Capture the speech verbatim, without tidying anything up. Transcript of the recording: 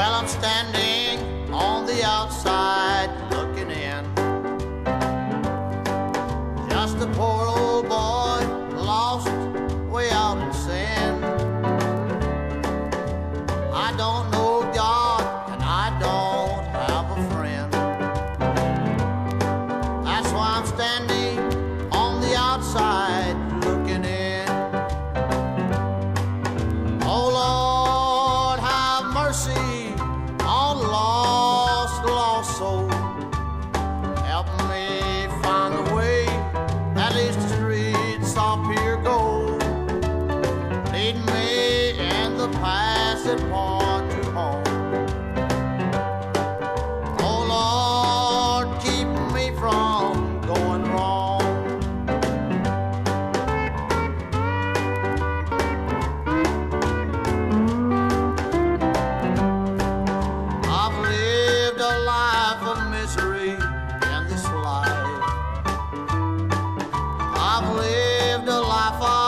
Well, I'm standing on the outside looking in. Just a poor old boy lost way out in sin. I don't know God and I don't have a friend. That's why I'm standing on the outside looking in. Oh Lord, have mercy on lost, lost soul. Help me find the way, at least the streets up here go. Lead me in the path that point to home. Oh Lord, keep me from going wrong. I've lived a life of misery in this life. I've lived a life of